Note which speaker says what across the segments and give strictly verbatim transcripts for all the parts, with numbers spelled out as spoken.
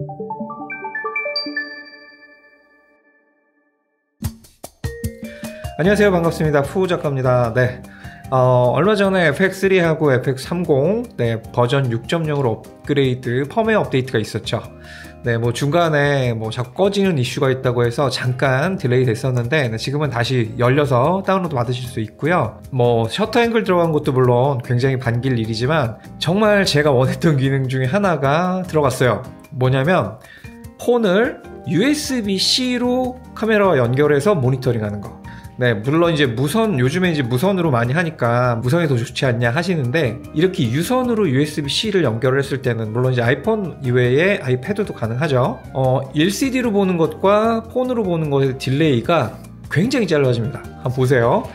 Speaker 1: 안녕하세요, 반갑습니다. 푸우 작가입니다. 네, 어, 얼마 전에 에프엑스 쓰리하고 에프엑스 삼십 네, 버전 육 점 영으로 업그레이드 펌웨어 업데이트가 있었죠. 네, 뭐 중간에 뭐 자꾸 꺼지는 이슈가 있다고 해서 잠깐 딜레이 됐었는데 네, 지금은 다시 열려서 다운로드 받으실 수 있고요. 뭐 셔터 앵글 들어간 것도 물론 굉장히 반길 일이지만 정말 제가 원했던 기능 중에 하나가 들어갔어요. 뭐냐면 폰을 유에스비 씨로 카메라와 연결해서 모니터링 하는 거. 네, 물론 이제 무선, 요즘에 이제 무선으로 많이 하니까 무선이 더 좋지 않냐 하시는데, 이렇게 유선으로 유에스비 씨를 연결을 했을 때는 물론 이제 아이폰 이외에 아이패드도 가능하죠. 어, 엘시디로 보는 것과 폰으로 보는 것의 딜레이가 굉장히 짧아집니다. 한번 보세요.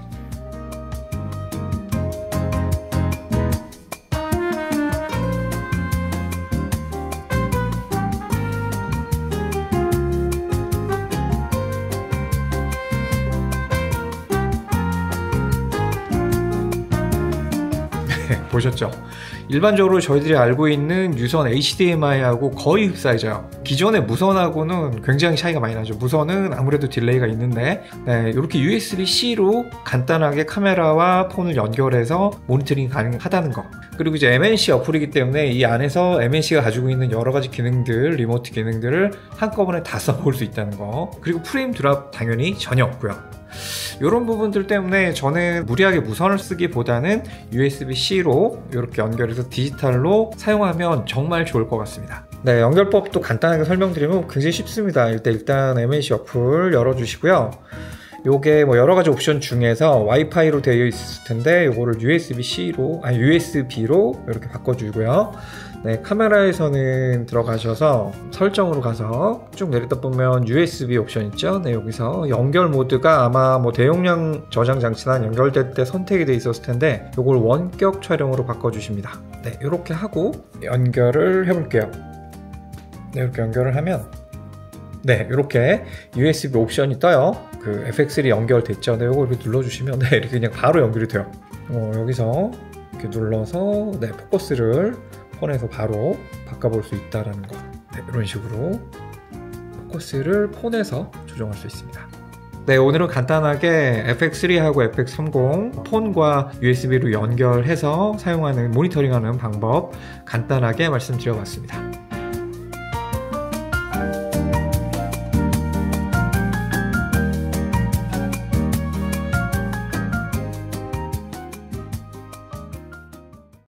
Speaker 1: 보셨죠? 일반적으로 저희들이 알고 있는 유선 에이치디엠아이하고 거의 흡사해져요. 기존의 무선하고는 굉장히 차이가 많이 나죠. 무선은 아무래도 딜레이가 있는데, 네, 이렇게 유에스비 씨로 간단하게 카메라와 폰을 연결해서 모니터링이 가능하다는 거. 그리고 이제 엠엔씨 어플이기 때문에 이 안에서 엠엔씨가 가지고 있는 여러 가지 기능들, 리모트 기능들을 한꺼번에 다 써볼 수 있다는 거. 그리고 프레임 드랍 당연히 전혀 없고요. 이런 부분들 때문에 저는 무리하게 무선을 쓰기보다는 유에스비 씨로 이렇게 연결해서 디지털로 사용하면 정말 좋을 것 같습니다. 네, 연결법도 간단하게 설명드리면 굉장히 쉽습니다. 일단, 일단 엠엔씨 어플 열어주시고요. 요게 뭐 여러 가지 옵션 중에서 와이파이로 되어 있을 텐데 요거를 유에스비 씨로, 아니 유에스비로 이렇게 바꿔주고요. 네, 카메라에서는 들어가셔서 설정으로 가서 쭉 내리다 보면 유에스비 옵션 있죠. 네, 여기서 연결 모드가 아마 뭐 대용량 저장 장치나 연결될 때 선택이 돼 있었을 텐데 요걸 원격 촬영으로 바꿔주십니다. 네, 이렇게 하고 연결을 해볼게요. 네, 이렇게 연결을 하면 네, 이렇게 유에스비 옵션이 떠요. 그 에프엑스 쓰리 연결됐죠. 네, 요거 이렇게 눌러주시면 네, 이렇게 그냥 바로 연결이 돼요. 어, 여기서 이렇게 눌러서 네, 포커스를 폰에서 바로 바꿔볼 수 있다는 거. 네, 이런 식으로 포커스를 폰에서 조정할 수 있습니다. 네, 오늘은 간단하게 에프엑스 쓰리하고 에프엑스 삼십 폰과 유에스비로 연결해서 사용하는 모니터링하는 방법 간단하게 말씀드려봤습니다.